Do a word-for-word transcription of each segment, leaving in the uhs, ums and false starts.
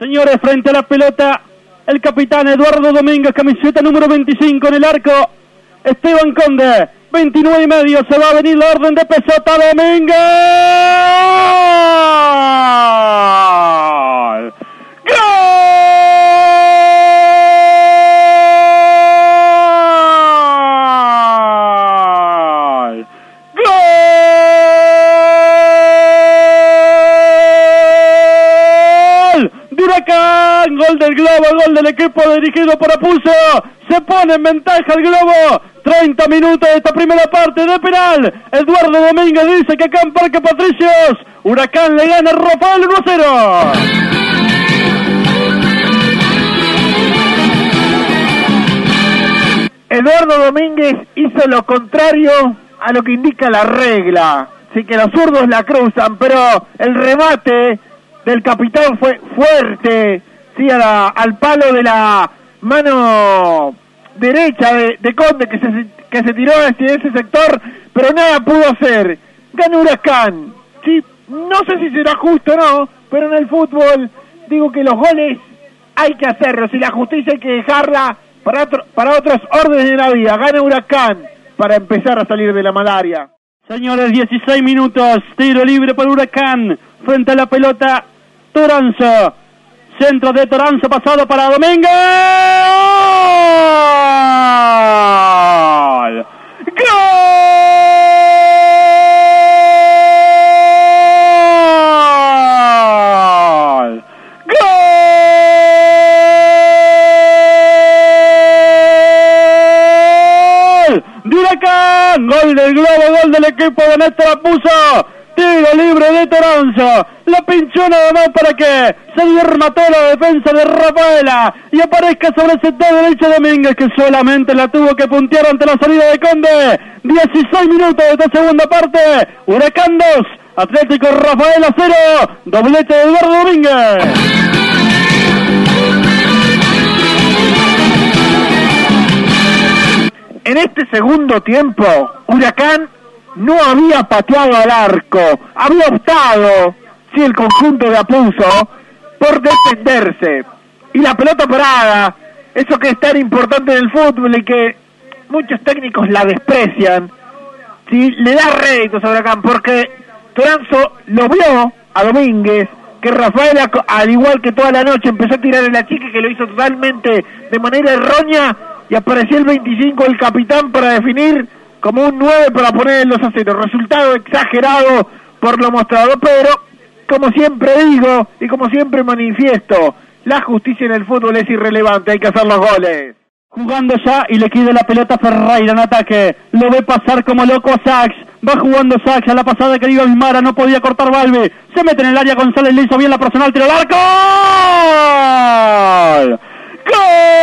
Señores, frente a la pelota, el capitán Eduardo Domínguez, camiseta número veinticinco en el arco. Esteban Conde, veintinueve y medio, se va a venir la orden de Pesota. Domínguez. ¡Gol! Huracán, gol del Globo, gol del equipo dirigido por Apuzzo. Se pone en ventaja el Globo. treinta minutos de esta primera parte de penal. Eduardo Domínguez dice que acá en Parque Patricios Huracán le gana a Rafael uno a cero. Eduardo Domínguez hizo lo contrario a lo que indica la regla. Sí, que los zurdos la cruzan, pero el remate del capitán fue fuerte, sí, a la, al palo de la mano derecha de, de Conde, que se, que se tiró hacia ese sector, pero nada pudo hacer. Gana Huracán, sí, no sé si será justo o no, pero en el fútbol digo que los goles hay que hacerlos y la justicia hay que dejarla para, otro, para otros órdenes de la vida. Gana Huracán para empezar a salir de la malaria. Señores, dieciséis minutos, tiro libre para Huracán, frente a la pelota Toranzo, centro de Toranzo, pasado para Domínguez. ¡Gol! ¡Gol! ¡Gol! ¡De Huracán! Gol del Globo, gol del equipo de Néstor Apuzzo. Tiro libre de Toranzo, la pinchó nada más para que se duerma toda la defensa de Rafaela y aparezca sobre el sector derecho Domínguez, que solamente la tuvo que puntear ante la salida de Conde. dieciséis minutos de esta segunda parte, Huracán dos, Atlético Rafaela cero, doblete de Eduardo Domínguez. En este segundo tiempo, Huracán no había pateado al arco, había optado, sí, el conjunto de Apuzzo, por defenderse. Y la pelota parada, eso que es tan importante en el fútbol y que muchos técnicos la desprecian, sí, le da réditos a Huracán, porque Toranzo lo vio a Domínguez, que Rafaela, al igual que toda la noche, empezó a tirar en la chica, que lo hizo totalmente de manera errónea, y apareció el veinticinco, el capitán, para definir como un nueve para poner el dos a cero. Resultado exagerado por lo mostrado, pero como siempre digo y como siempre manifiesto, la justicia en el fútbol es irrelevante, hay que hacer los goles. Jugando ya y le queda la pelota a Ferreira en ataque, lo ve pasar como loco a Sachs, va jugando Sachs, a la pasada que iba Bismara, no podía cortar Balbi, se mete en el área, González le hizo bien la personal, tiro al arco. ¡Gol! ¡Gol!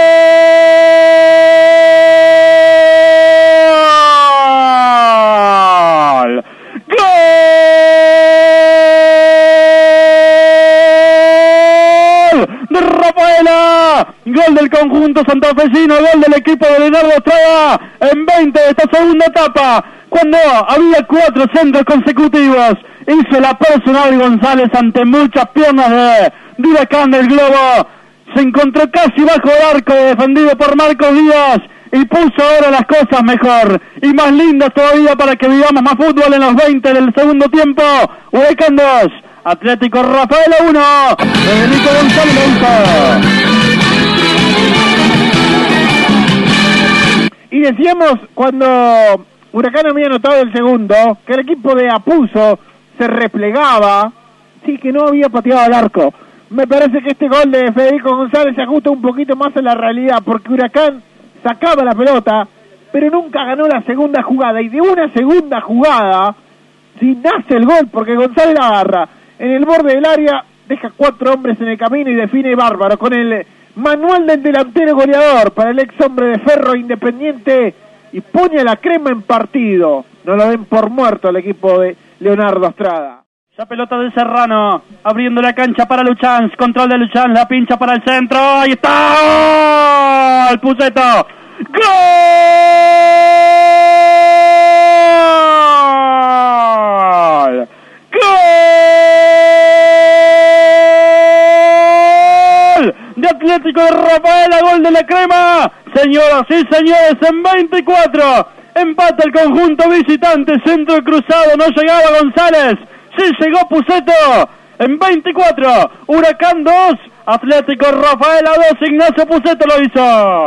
De Rafaela, gol del conjunto santafesino, gol del equipo de Leonardo Estrada en veinte de esta segunda etapa, cuando había cuatro centros consecutivos, hizo la personal González ante muchas piernas de, de Huracán del Globo, se encontró casi bajo el arco defendido por Marcos Díaz y puso ahora las cosas mejor y más lindas todavía para que vivamos más fútbol en los veinte del segundo tiempo. Huracán dos, Atlético Rafaela uno, Federico González lo hizo. Y decíamos cuando Huracán había anotado el segundo, que el equipo de Apuzzo se replegaba, sí, que no había pateado al arco. Me parece que este gol de Federico González se ajusta un poquito más a la realidad, porque Huracán sacaba la pelota, pero nunca ganó la segunda jugada, y de una segunda jugada, si nace el gol, porque González la agarra en el borde del área, deja cuatro hombres en el camino y define bárbaro, con el manual del delantero goleador para el ex hombre de Ferro Independiente, y pone a la crema en partido. No lo den por muerto al equipo de Leonardo Estrada. La pelota de Serrano, abriendo la cancha para Luchans, control de Luchans, la pincha para el centro, ahí está, el Puceto, ¡gol! ¡Gol! de Atlético de Rafaela, gol de la Crema. Señoras y señores, en veinticuatro, empata el conjunto visitante, centro cruzado, no llegaba González, sí llegó Puceto. En veinticuatro, Huracán dos, Atlético Rafaela dos, Ignacio Puceto lo hizo.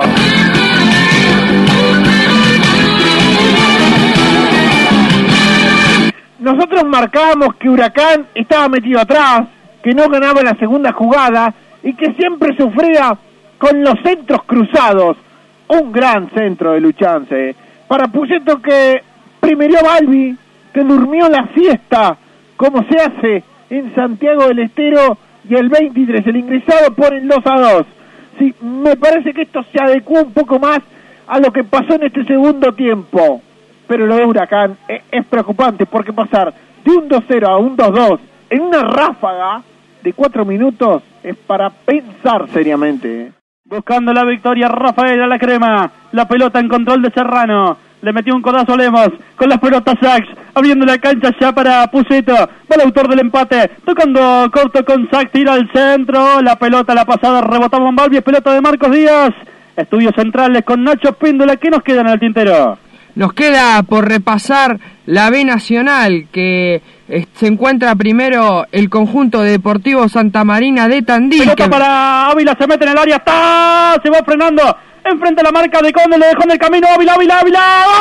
Nosotros marcábamos que Huracán estaba metido atrás, que no ganaba la segunda jugada y que siempre sufría con los centros cruzados. Un gran centro de Luchanse para Puceto, que primero Balbi, que durmió la siesta, como se hace en Santiago del Estero, y el veintitrés, el ingresado, pone el dos a dos. Sí, me parece que esto se adecuó un poco más a lo que pasó en este segundo tiempo. Pero lo de Huracán es, es preocupante, porque pasar de un dos cero a un dos dos en una ráfaga de cuatro minutos es para pensar seriamente. Buscando la victoria Rafaela, la Crema, la pelota en control de Serrano, le metió un codazo a Lemos, con las pelotas Sachs, abriendo la cancha ya para Puceto, va el autor del empate, tocando corto con Sachs, tira al centro, la pelota, la pasada, rebotaba en Balbi, es pelota de Marcos Díaz. Estudios centrales con Nacho Píndola, ¿qué nos queda en el tintero? Nos queda por repasar la B Nacional, que eh, se encuentra primero el conjunto deportivo Santa Marina de Tandil. Pelota que... para Ávila, se mete en el área, está, se va frenando, enfrente a la marca de Conde, le dejó en el camino, Ávila, Ávila, Ávila,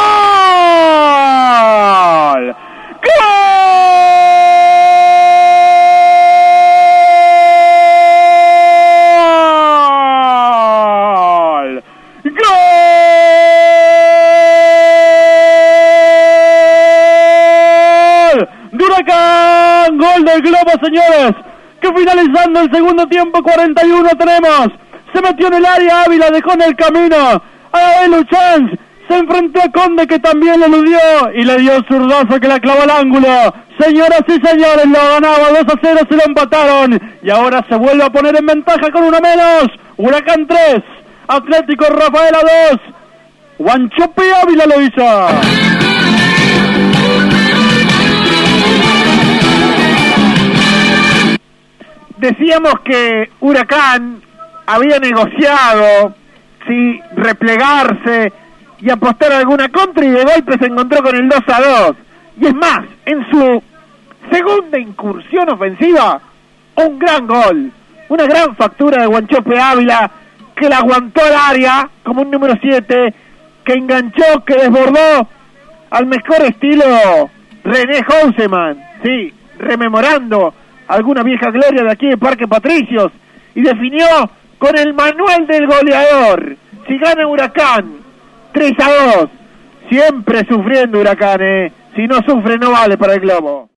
¡gol! ¡Gol! ¡Gol! Huracán, gol del Globo, señores, que finalizando el segundo tiempo, cuarenta y uno tenemos, se metió en el área, Ávila dejó en el camino a Luchanz, se enfrentó a Conde, que también le eludió y le dio zurdazo que la clavó al ángulo. Señoras y señores, lo ganaba dos a cero, se lo empataron y ahora se vuelve a poner en ventaja con uno menos. Huracán tres, Atlético Rafaela dos, Guanchope Ávila lo hizo. Decíamos que Huracán había negociado, sí, replegarse y apostar alguna contra, y de golpe se encontró con el dos a dos. Y es más, en su segunda incursión ofensiva, un gran gol, una gran factura de Guanchope Ávila, que la aguantó al área como un número siete, que enganchó, que desbordó al mejor estilo René Houseman, sí, rememorando alguna vieja gloria de aquí de Parque Patricios, y definió con el manual del goleador. Si gana Huracán tres a dos, siempre sufriendo Huracán, eh. Si no sufre no vale para el Globo.